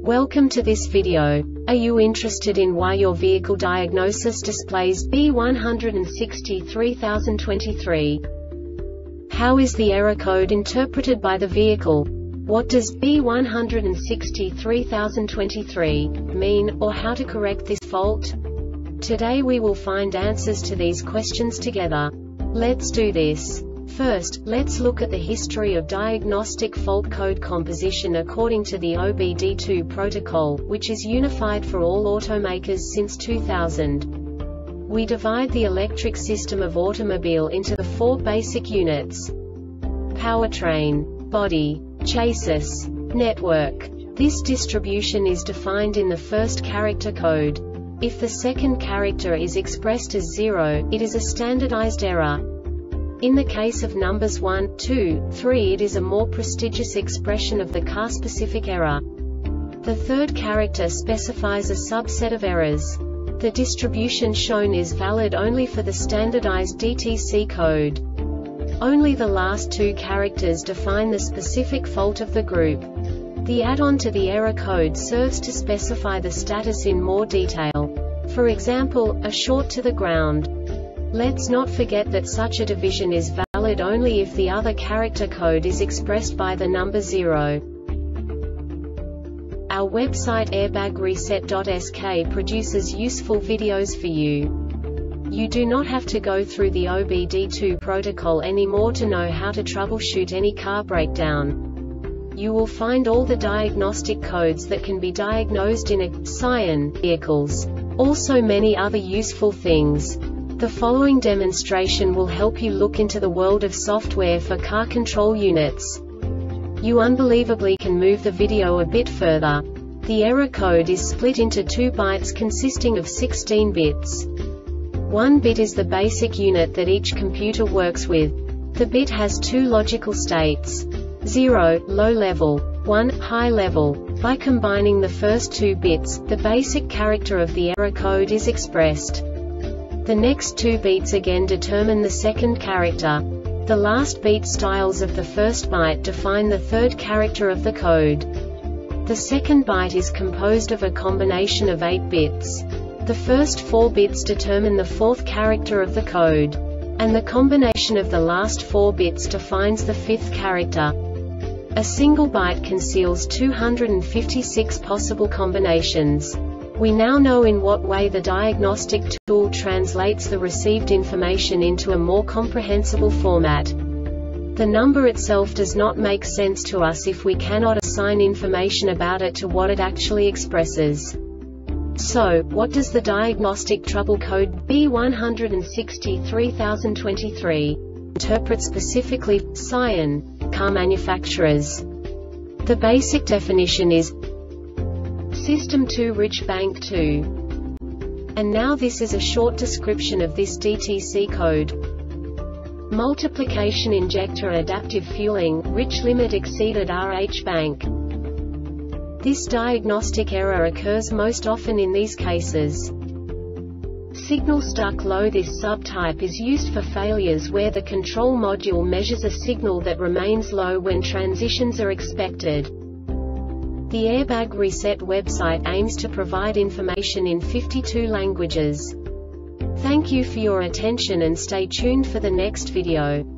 Welcome to this video. Are you interested in why your vehicle diagnosis displays B163023? How is the error code interpreted by the vehicle? What does B163023 mean, or how to correct this fault? Today we will find answers to these questions together. Let's do this. First, let's look at the history of diagnostic fault code composition according to the OBD2 protocol, which is unified for all automakers since 2000. We divide the electric system of automobile into the four basic units: powertrain, body, chassis, network. This distribution is defined in the first character code. If the second character is expressed as 0, it is a standardized error. In the case of numbers 1, 2, 3, it is a more prestigious expression of the car-specific error. The third character specifies a subset of errors. The distribution shown is valid only for the standardized DTC code. Only the last two characters define the specific fault of the group. The add-on to the error code serves to specify the status in more detail. For example, a short to the ground. Let's not forget that such a division is valid only if the other character code is expressed by the number 0. Our website airbagreset.sk produces useful videos for you. You do not have to go through the OBD2 protocol anymore to know how to troubleshoot any car breakdown. You will find all the diagnostic codes that can be diagnosed in a Scion vehicles. Also many other useful things. The following demonstration will help you look into the world of software for car control units. You unbelievably can move the video a bit further. The error code is split into 2 bytes consisting of 16 bits. 1 bit is the basic unit that each computer works with. The bit has 2 logical states: 0, low level, 1, high level. By combining the first 2 bits, the basic character of the error code is expressed. The next 2 beats again determine the second character. The last beat styles of the first byte define the third character of the code. The second byte is composed of a combination of 8 bits. The first 4 bits determine the fourth character of the code. And the combination of the last 4 bits defines the fifth character. A single byte conceals 256 possible combinations. We now know in what way the diagnostic tool translates the received information into a more comprehensible format. The number itself does not make sense to us if we cannot assign information about it to what it actually expresses. So, what does the diagnostic trouble code B163023 interpret specifically for Scion car manufacturers? The basic definition is System 2 Rich Bank 2. And now this is a short description of this DTC code. Multiplication injector adaptive fueling, rich limit exceeded RH bank. This diagnostic error occurs most often in these cases. Signal stuck low. This subtype is used for failures where the control module measures a signal that remains low when transitions are expected. The Airbag Reset website aims to provide information in 52 languages. Thank you for your attention and stay tuned for the next video.